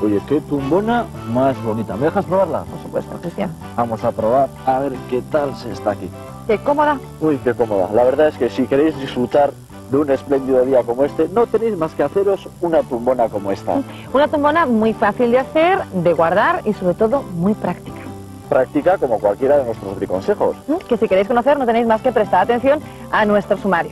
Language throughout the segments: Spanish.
Oye, qué tumbona más bonita. ¿Me dejas probarla? Por supuesto, Cristian. Vamos a probar a ver qué tal se está aquí. Qué cómoda. Uy, qué cómoda. La verdad es que si queréis disfrutar de un espléndido día como este, no tenéis más que haceros una tumbona como esta. Una tumbona muy fácil de hacer, de guardar y sobre todo muy práctica. Práctica como cualquiera de nuestros briconsejos. Que si queréis conocer no tenéis más que prestar atención a nuestro sumario.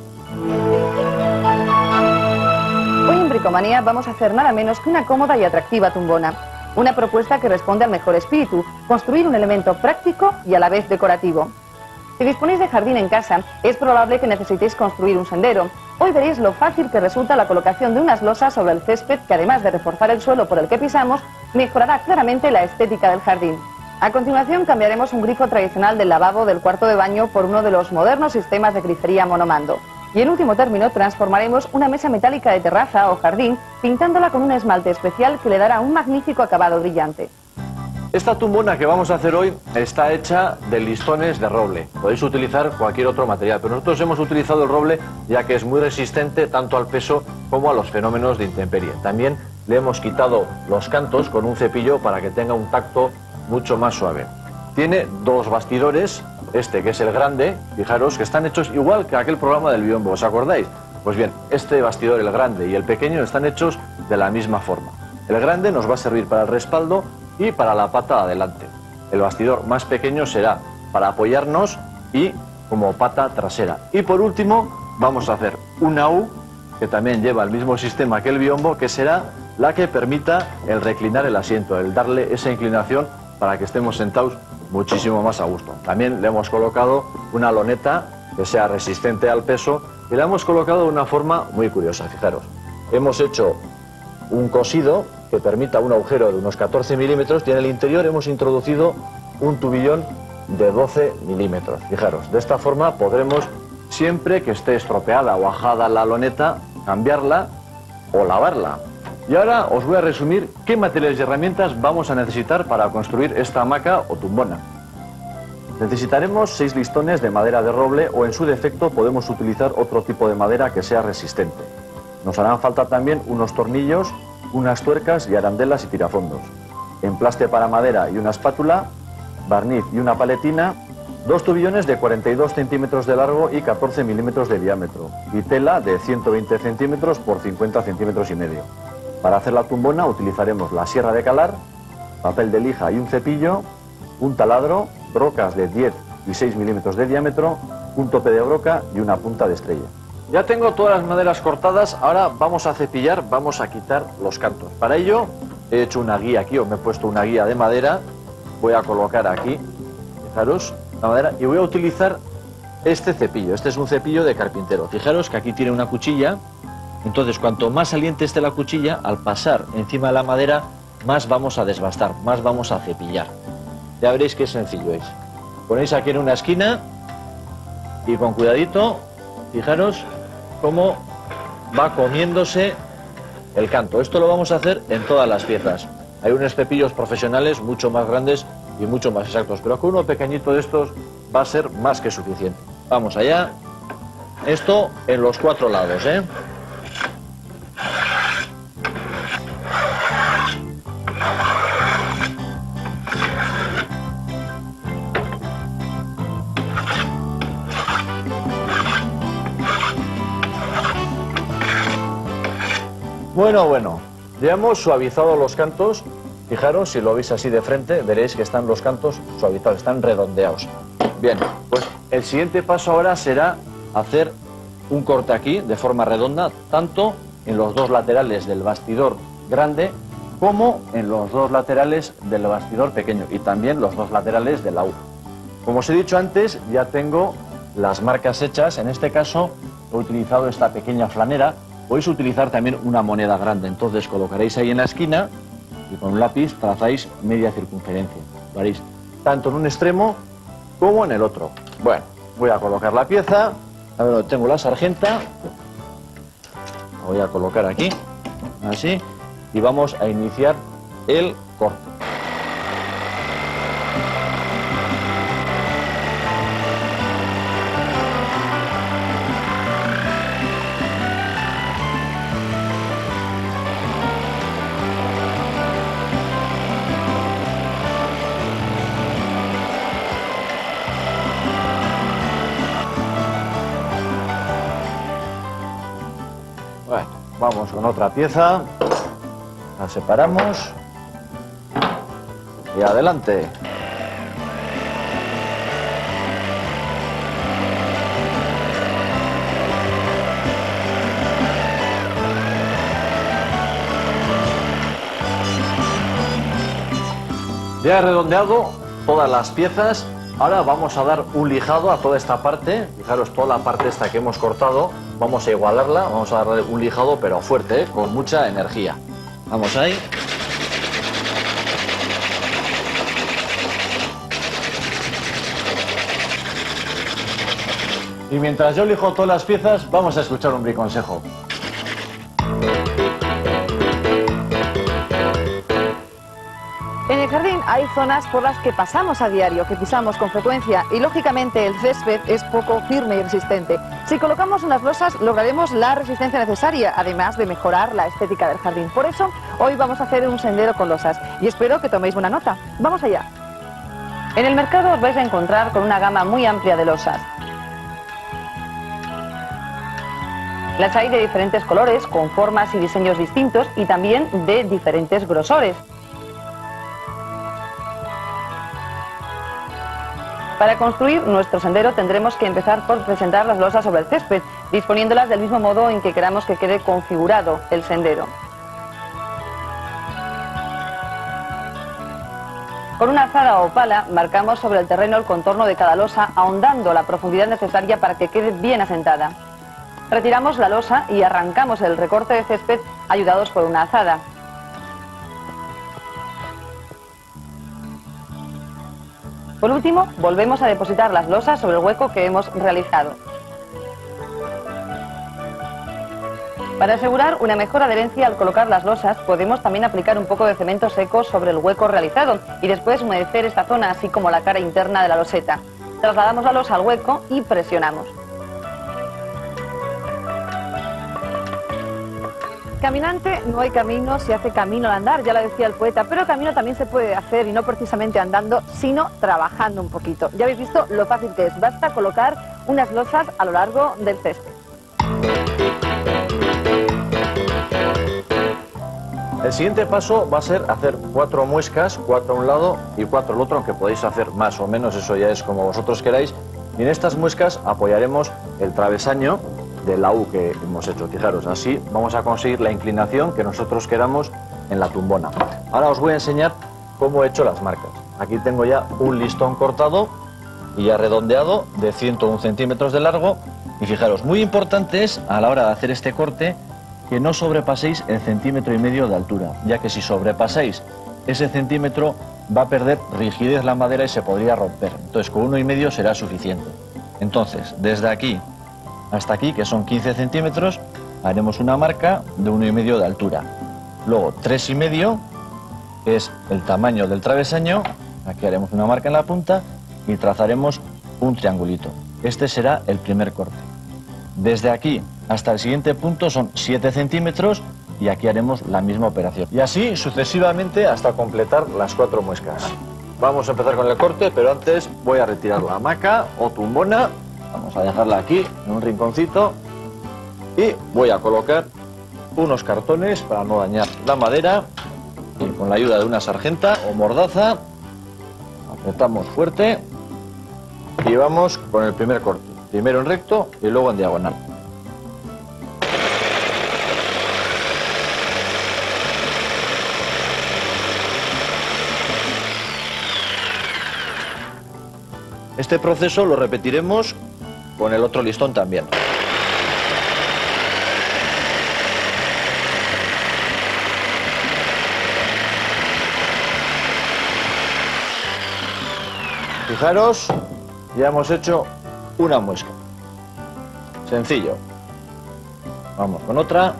Hoy en Bricomanía vamos a hacer nada menos que una cómoda y atractiva tumbona. Una propuesta que responde al mejor espíritu, construir un elemento práctico y a la vez decorativo. Si disponéis de jardín en casa, es probable que necesitéis construir un sendero. Hoy veréis lo fácil que resulta la colocación de unas losas sobre el césped que, además de reforzar el suelo por el que pisamos, mejorará claramente la estética del jardín. A continuación cambiaremos un grifo tradicional del lavabo del cuarto de baño por uno de los modernos sistemas de grifería monomando. Y en último término transformaremos una mesa metálica de terraza o jardín pintándola con un esmalte especial que le dará un magnífico acabado brillante. Esta tumbona que vamos a hacer hoy está hecha de listones de roble. Podéis utilizar cualquier otro material, pero nosotros hemos utilizado el roble ya que es muy resistente tanto al peso como a los fenómenos de intemperie. También le hemos quitado los cantos con un cepillo para que tenga un tacto mucho más suave. Tiene dos bastidores, este que es el grande, fijaros que están hechos igual que aquel programa del biombo, ¿os acordáis? Pues bien, este bastidor, el grande y el pequeño, están hechos de la misma forma. El grande nos va a servir para el respaldo y para la pata de adelante. El bastidor más pequeño será para apoyarnos y como pata trasera. Y por último vamos a hacer una U que también lleva el mismo sistema que el biombo, que será la que permita el reclinar el asiento, el darle esa inclinación para que estemos sentados muchísimo más a gusto. También le hemos colocado una loneta que sea resistente al peso y la hemos colocado de una forma muy curiosa, fijaros. Hemos hecho un cosido que permita un agujero de unos 14 milímetros y en el interior hemos introducido un tubillón de 12 milímetros. Fijaros, de esta forma podremos, siempre que esté estropeada o ajada la loneta, cambiarla o lavarla. Y ahora os voy a resumir qué materiales y herramientas vamos a necesitar para construir esta hamaca o tumbona. Necesitaremos 6 listones de madera de roble o en su defecto podemos utilizar otro tipo de madera que sea resistente. Nos harán falta también unos tornillos, unas tuercas y arandelas y tirafondos, emplaste para madera y una espátula, barniz y una paletina, 2 tubillones de 42 centímetros de largo y 14 milímetros de diámetro y tela de 120 centímetros por 50 centímetros y medio. Para hacer la tumbona utilizaremos la sierra de calar, papel de lija y un cepillo, un taladro, brocas de 10 y 6 milímetros de diámetro, un tope de broca y una punta de estrella. Ya tengo todas las maderas cortadas, ahora vamos a cepillar, vamos a quitar los cantos. Para ello he hecho una guía aquí, o me he puesto una guía de madera, voy a colocar aquí, fijaros, la madera, y voy a utilizar este cepillo. Este es un cepillo de carpintero. Fijaros que aquí tiene una cuchilla, entonces cuanto más saliente esté la cuchilla, al pasar encima de la madera, más vamos a desbastar, más vamos a cepillar. Ya veréis qué sencillo es. Ponéis aquí en una esquina y con cuidadito, fijaros cómo va comiéndose el canto. Esto lo vamos a hacer en todas las piezas. Hay unos cepillos profesionales mucho más grandes y mucho más exactos, pero con uno pequeñito de estos va a ser más que suficiente. Vamos allá. Esto en los 4 lados, ¿eh? Bueno, ya hemos suavizado los cantos. Fijaros, si lo veis así de frente, veréis que están los cantos suavizados, están redondeados. Bien, pues el siguiente paso ahora será hacer un corte aquí de forma redonda, tanto en los 2 laterales del bastidor grande como en los 2 laterales del bastidor pequeño y también los 2 laterales de la U. Como os he dicho antes, ya tengo las marcas hechas. En este caso he utilizado esta pequeña flanera. Podéis utilizar también una moneda grande, entonces colocaréis ahí en la esquina y con un lápiz trazáis media circunferencia. Lo haréis tanto en un extremo como en el otro. Bueno, voy a colocar la pieza, a ver, tengo la sargenta, la voy a colocar aquí, así, y vamos a iniciar el corte. Vamos con otra pieza. La separamos. Y adelante. Ya he redondeado todas las piezas. Ahora vamos a dar un lijado a toda esta parte. Fijaros, toda la parte esta que hemos cortado, vamos a igualarla, vamos a darle un lijado pero fuerte, con mucha energía. Vamos ahí. Y mientras yo lijo todas las piezas, vamos a escuchar un briconsejo. En el jardín hay zonas por las que pasamos a diario, que pisamos con frecuencia y lógicamente el césped es poco firme y resistente. Si colocamos unas losas lograremos la resistencia necesaria, además de mejorar la estética del jardín. Por eso hoy vamos a hacer un sendero con losas y espero que toméis buena nota. ¡Vamos allá! En el mercado os vais a encontrar con una gama muy amplia de losas. Las hay de diferentes colores, con formas y diseños distintos y también de diferentes grosores. Para construir nuestro sendero tendremos que empezar por presentar las losas sobre el césped, disponiéndolas del mismo modo en que queramos que quede configurado el sendero. Con una azada o pala marcamos sobre el terreno el contorno de cada losa, ahondando la profundidad necesaria para que quede bien asentada. Retiramos la losa y arrancamos el recorte de césped ayudados por una azada. Por último, volvemos a depositar las losas sobre el hueco que hemos realizado. Para asegurar una mejor adherencia al colocar las losas, podemos también aplicar un poco de cemento seco sobre el hueco realizado y después humedecer esta zona, así como la cara interna de la loseta. Trasladamos la losa al hueco y presionamos. Caminante no hay camino, se hace camino al andar, ya lo decía el poeta, pero camino también se puede hacer y no precisamente andando, sino trabajando un poquito. Ya habéis visto lo fácil que es, basta colocar unas losas a lo largo del césped. El siguiente paso va a ser hacer 4 muescas, 4 a un lado y 4 al otro, aunque podéis hacer más o menos, eso ya es como vosotros queráis. Y en estas muescas apoyaremos el travesaño de la U que hemos hecho. Fijaros, así vamos a conseguir la inclinación que nosotros queramos en la tumbona. Ahora os voy a enseñar cómo he hecho las marcas. Aquí tengo ya un listón cortado y ya redondeado de 101 centímetros de largo. Y fijaros, muy importante es a la hora de hacer este corte que no sobrepaséis el 1,5 centímetros de altura, ya que si sobrepasáis ese centímetro va a perder rigidez la madera y se podría romper. Entonces con 1,5 será suficiente. Entonces, desde aquí hasta aquí, que son 15 centímetros, haremos una marca de 1,5 de altura. Luego 3,5, que es el tamaño del travesaño. Aquí haremos una marca en la punta y trazaremos un triangulito. Este será el primer corte. Desde aquí hasta el siguiente punto son 7 centímetros y aquí haremos la misma operación. Y así sucesivamente hasta completar las 4 muescas. Vamos a empezar con el corte, pero antes voy a retirar la hamaca o tumbona. Vamos a dejarla aquí, en un rinconcito, y voy a colocar unos cartones para no dañar la madera, y con la ayuda de una sargenta o mordaza, apretamos fuerte, y vamos con el primer corte, primero en recto y luego en diagonal. Este proceso lo repetiremos con el otro listón también. Fijaros, ya hemos hecho una muesca. Sencillo. Vamos con otra.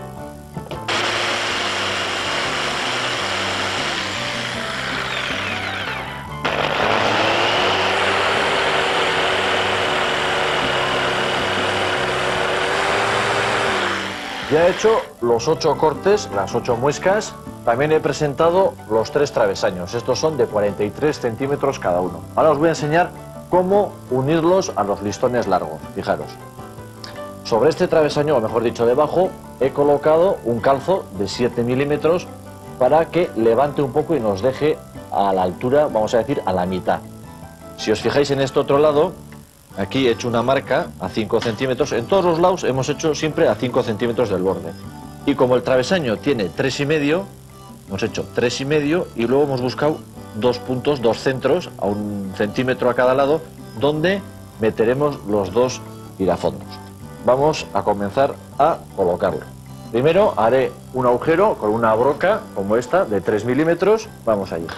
Ya he hecho los 8 cortes, las 8 muescas. También he presentado los 3 travesaños. Estos son de 43 centímetros cada uno. Ahora os voy a enseñar cómo unirlos a los listones largos. Fijaros. Sobre este travesaño, o mejor dicho debajo, he colocado un calzo de 7 milímetros para que levante un poco y nos deje a la altura, vamos a decir, a la mitad. Si os fijáis en este otro lado, aquí he hecho una marca a 5 centímetros. En todos los lados hemos hecho siempre a 5 centímetros del borde. Y como el travesaño tiene 3,5, hemos hecho 3,5 y luego hemos buscado 2 puntos, 2 centros, a 1 centímetro a cada lado, donde meteremos los 2 tirafondos. Vamos a comenzar a colocarlo. Primero haré un agujero con una broca como esta de 3 milímetros. Vamos allí.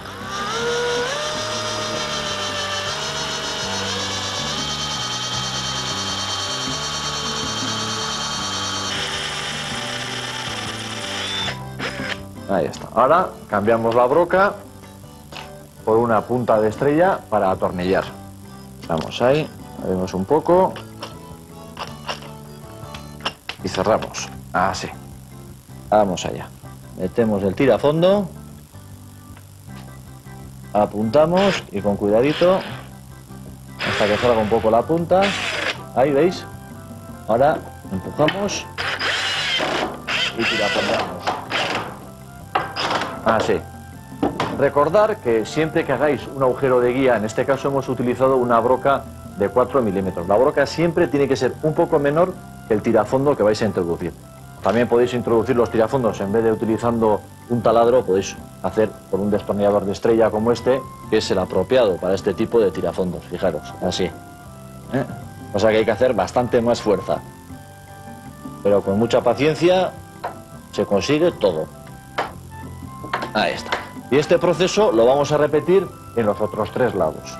Ahí está. Ahora cambiamos la broca por una punta de estrella para atornillar. Vamos ahí, abrimos un poco y cerramos. Así. Vamos allá. Metemos el tirafondo, apuntamos y con cuidadito hasta que salga un poco la punta. Ahí veis. Ahora empujamos y tirafondamos. Así. Recordar que siempre que hagáis un agujero de guía, en este caso hemos utilizado una broca de 4 milímetros. La broca siempre tiene que ser un poco menor que el tirafondo que vais a introducir. También podéis introducir los tirafondos, en vez de utilizando un taladro, podéis hacer con un destornillador de estrella como este, que es el apropiado para este tipo de tirafondos. Fijaros, así. O sea que hay que hacer bastante más fuerza. Pero con mucha paciencia se consigue todo. Ahí está. Y este proceso lo vamos a repetir en los otros 3 lados.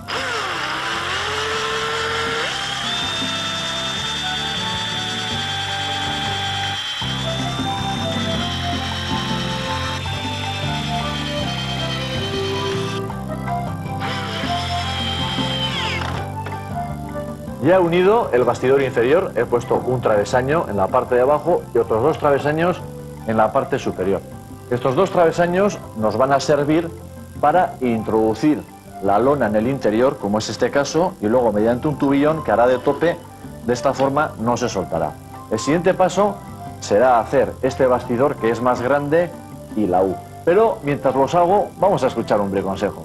Ya he unido el bastidor inferior, he puesto un travesaño en la parte de abajo y otros 2 travesaños en la parte superior. Estos 2 travesaños nos van a servir para introducir la lona en el interior, como es este caso, y luego mediante un tubillón que hará de tope, de esta forma no se soltará. El siguiente paso será hacer este bastidor que es más grande y la U. Pero mientras los hago, vamos a escuchar un breve consejo.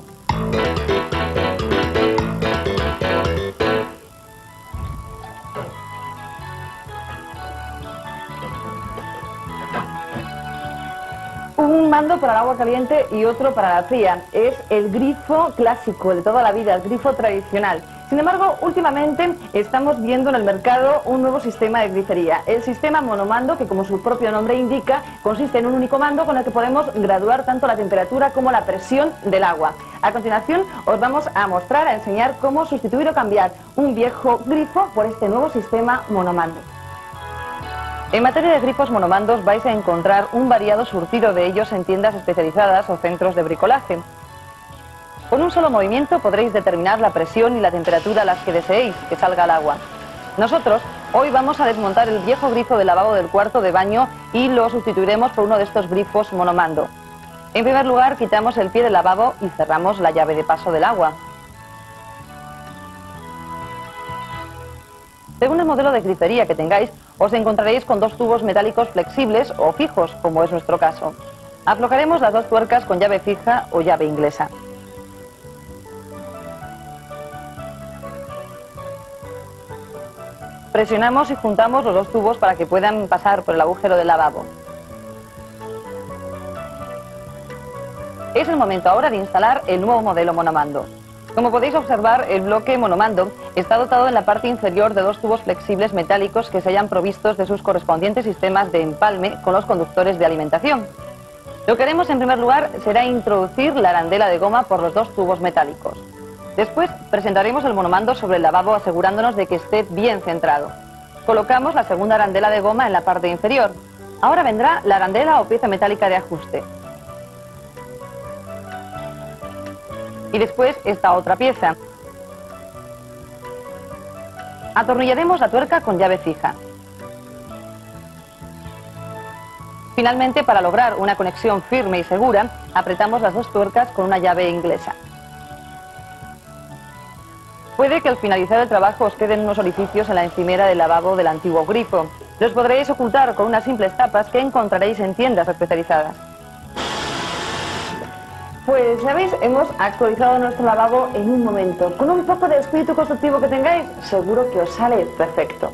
Un mando para el agua caliente y otro para la fría. Es el grifo clásico, el de toda la vida, el grifo tradicional. Sin embargo, últimamente estamos viendo en el mercado un nuevo sistema de grifería. El sistema monomando, que como su propio nombre indica, consiste en un único mando con el que podemos graduar tanto la temperatura como la presión del agua. A continuación, os vamos a mostrar, a enseñar cómo sustituir o cambiar un viejo grifo por este nuevo sistema monomando. En materia de grifos monomandos vais a encontrar un variado surtido de ellos en tiendas especializadas o centros de bricolaje. Con un solo movimiento podréis determinar la presión y la temperatura a las que deseéis que salga el agua. Nosotros hoy vamos a desmontar el viejo grifo de lavabo del cuarto de baño y lo sustituiremos por uno de estos grifos monomando. En primer lugar, quitamos el pie del lavabo y cerramos la llave de paso del agua. Según el modelo de grifería que tengáis, os encontraréis con 2 tubos metálicos flexibles o fijos, como es nuestro caso. Aflojaremos las 2 tuercas con llave fija o llave inglesa. Presionamos y juntamos los 2 tubos para que puedan pasar por el agujero del lavabo. Es el momento ahora de instalar el nuevo modelo monomando. Como podéis observar, el bloque monomando está dotado en la parte inferior de 2 tubos flexibles metálicos que se hayan provistos de sus correspondientes sistemas de empalme con los conductores de alimentación. Lo que haremos en primer lugar será introducir la arandela de goma por los 2 tubos metálicos. Después presentaremos el monomando sobre el lavabo asegurándonos de que esté bien centrado. Colocamos la segunda arandela de goma en la parte inferior. Ahora vendrá la arandela o pieza metálica de ajuste. Y después esta otra pieza. Atornillaremos la tuerca con llave fija. Finalmente, para lograr una conexión firme y segura, apretamos las 2 tuercas con una llave inglesa. Fue Puede que al finalizar el trabajo os queden unos orificios en la encimera del lavabo del antiguo grifo. Los podréis ocultar con unas simples tapas que encontraréis en tiendas especializadas. Pues, ¿sabéis? Hemos actualizado nuestro lavabo en un momento. Con un poco de espíritu constructivo que tengáis, seguro que os sale perfecto.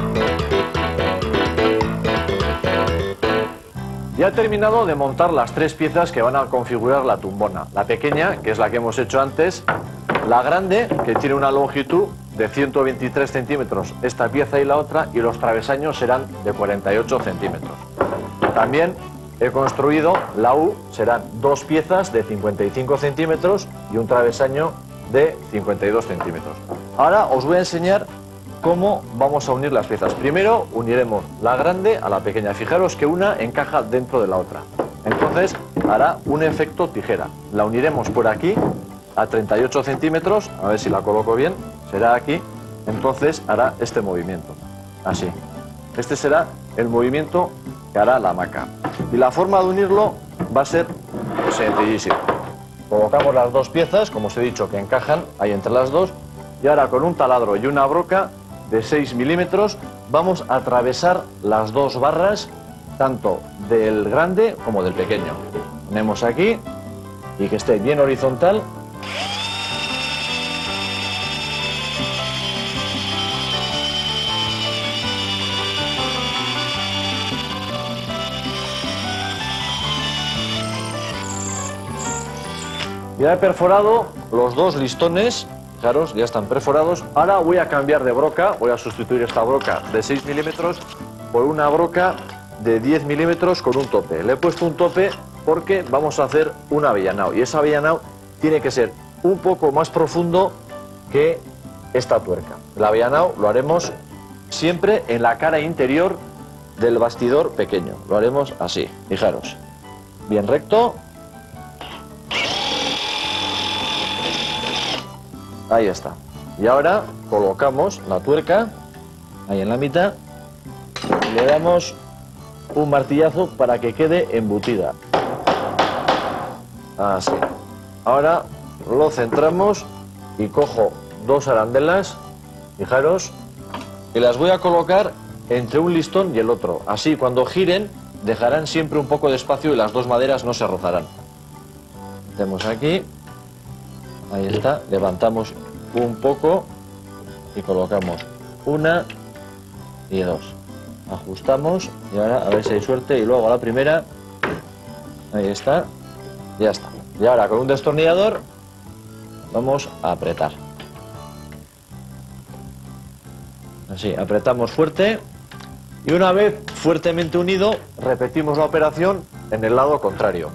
Ya he terminado de montar las tres piezas que van a configurar la tumbona. La pequeña, que es la que hemos hecho antes, la grande, que tiene una longitud de 123 centímetros, esta pieza y la otra, y los travesaños serán de 48 centímetros. También he construido la U, serán dos piezas de 55 centímetros y un travesaño de 52 centímetros. Ahora os voy a enseñar cómo vamos a unir las piezas. Primero uniremos la grande a la pequeña. Fijaros que una encaja dentro de la otra. Entonces hará un efecto tijera. La uniremos por aquí a 38 centímetros. A ver si la coloco bien. Será aquí. Entonces hará este movimiento. Así. Este será el movimiento que hará la hamaca. Y la forma de unirlo va a ser sencillísima. Colocamos las dos piezas, como os he dicho, que encajan ahí entre las dos. Y ahora con un taladro y una broca de 6 milímetros vamos a atravesar las dos barras, tanto del grande como del pequeño. Ponemos aquí y que esté bien horizontal. Ya he perforado los dos listones. Fijaros, ya están perforados. Ahora voy a cambiar de broca, voy a sustituir esta broca de 6 milímetros por una broca de 10 milímetros con un tope. Le he puesto un tope porque vamos a hacer un avellanado y ese avellanado tiene que ser un poco más profundo que esta tuerca. El avellanado lo haremos siempre en la cara interior del bastidor pequeño. Lo haremos así, fijaros. Bien recto. Ahí está. Y ahora colocamos la tuerca ahí en la mitad y le damos un martillazo para que quede embutida. Así. Ahora lo centramos y cojo dos arandelas, fijaros, y las voy a colocar entre un listón y el otro. Así, cuando giren, dejarán siempre un poco de espacio y las dos maderas no se rozarán. Metemos aquí. Ahí está, levantamos un poco y colocamos una y dos. Ajustamos y ahora a ver si hay suerte y luego a la primera. Ahí está, ya está. Y ahora con un destornillador vamos a apretar. Así, apretamos fuerte y una vez fuertemente unido repetimos la operación en el lado contrario.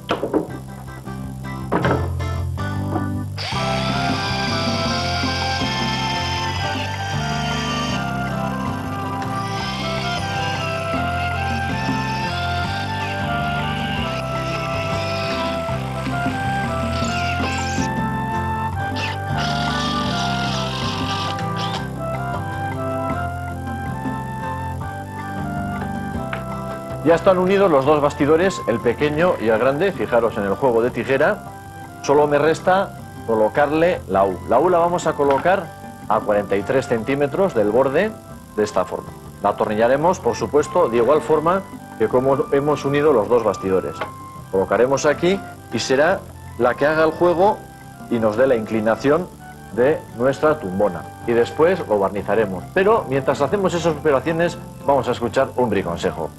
Ya están unidos los dos bastidores, el pequeño y el grande. Fijaros en el juego de tijera. Solo me resta colocarle la U. La U la vamos a colocar a 43 centímetros del borde de esta forma. La atornillaremos, por supuesto, de igual forma que como hemos unido los dos bastidores. Colocaremos aquí y será la que haga el juego y nos dé la inclinación de nuestra tumbona. Y después lo barnizaremos. Pero mientras hacemos esas operaciones vamos a escuchar un briconsejo.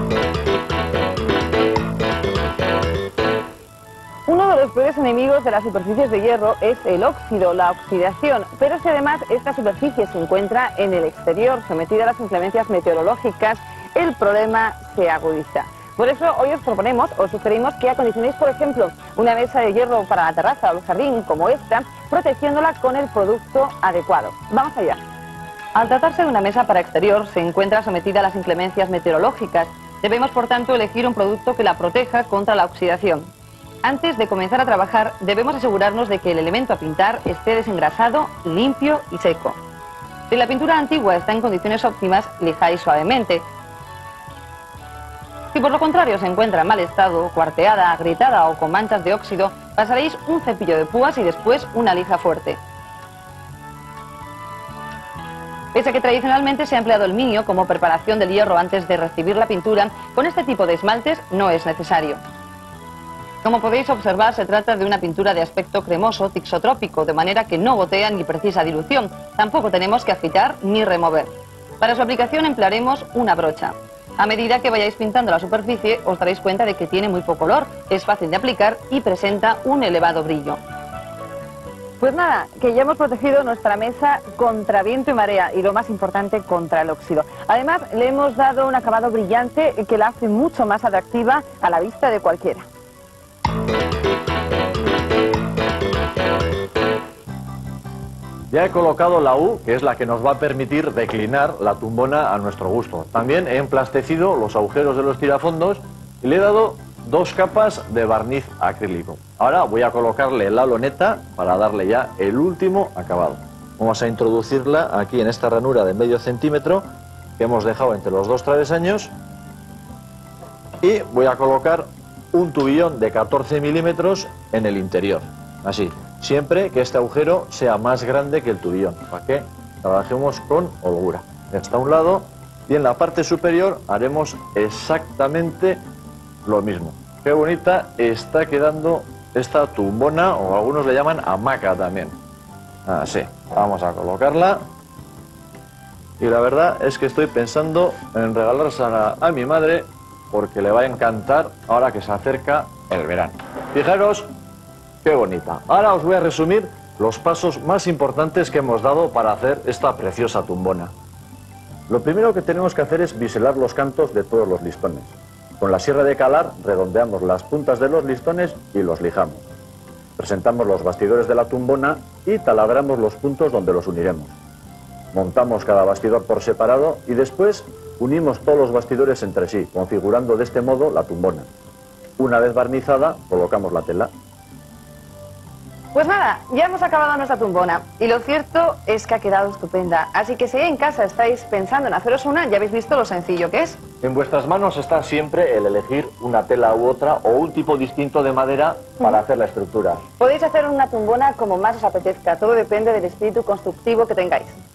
Uno de los peores enemigos de las superficies de hierro es el óxido, la oxidación, pero si además esta superficie se encuentra en el exterior, sometida a las inclemencias meteorológicas, el problema se agudiza. Por eso hoy os proponemos, os sugerimos que acondicionéis, por ejemplo, una mesa de hierro para la terraza o el jardín como esta, protegiéndola con el producto adecuado. Vamos allá. Al tratarse de una mesa para exterior, se encuentra sometida a las inclemencias meteorológicas. Debemos, por tanto, elegir un producto que la proteja contra la oxidación. Antes de comenzar a trabajar, debemos asegurarnos de que el elemento a pintar esté desengrasado, limpio y seco. Si la pintura antigua está en condiciones óptimas, lijáis suavemente. Si por lo contrario se encuentra en mal estado, cuarteada, agrietada o con manchas de óxido, pasaréis un cepillo de púas y después una lija fuerte. Pese a que tradicionalmente se ha empleado el minio como preparación del hierro antes de recibir la pintura, con este tipo de esmaltes no es necesario. Como podéis observar, se trata de una pintura de aspecto cremoso, tixotrópico, de manera que no gotea ni precisa dilución. Tampoco tenemos que agitar ni remover. Para su aplicación emplearemos una brocha. A medida que vayáis pintando la superficie, os daréis cuenta de que tiene muy poco olor, es fácil de aplicar y presenta un elevado brillo. Pues nada, que ya hemos protegido nuestra mesa contra viento y marea y lo más importante, contra el óxido. Además, le hemos dado un acabado brillante que la hace mucho más atractiva a la vista de cualquiera. Ya he colocado la U, que es la que nos va a permitir declinar la tumbona a nuestro gusto. También he emplastecido los agujeros de los tirafondos y le he dado 2 capas de barniz acrílico. Ahora voy a colocarle la loneta para darle ya el último acabado. Vamos a introducirla aquí en esta ranura de medio centímetro que hemos dejado entre los 2 travesaños y voy a colocar un tubillón de 14 milímetros en el interior, así. Siempre que este agujero sea más grande que el tubillón, para que trabajemos con holgura. Hasta un lado y en la parte superior haremos exactamente lo mismo. Qué bonita está quedando esta tumbona, o algunos le llaman hamaca también. Así, vamos a colocarla. Y la verdad es que estoy pensando en regalársela a mi madre porque le va a encantar ahora que se acerca el verano. Fijaros qué bonita. Ahora os voy a resumir los pasos más importantes que hemos dado para hacer esta preciosa tumbona. Lo primero que tenemos que hacer es biselar los cantos de todos los listones. Con la sierra de calar redondeamos las puntas de los listones y los lijamos. Presentamos los bastidores de la tumbona y taladramos los puntos donde los uniremos. Montamos cada bastidor por separado y después unimos todos los bastidores entre sí, configurando de este modo la tumbona. Una vez barnizada, colocamos la tela. Pues nada, ya hemos acabado nuestra tumbona y lo cierto es que ha quedado estupenda. Así que si en casa estáis pensando en haceros una, ya habéis visto lo sencillo que es. En vuestras manos está siempre el elegir una tela u otra o un tipo distinto de madera para hacer la estructura. Podéis hacer una tumbona como más os apetezca, todo depende del espíritu constructivo que tengáis.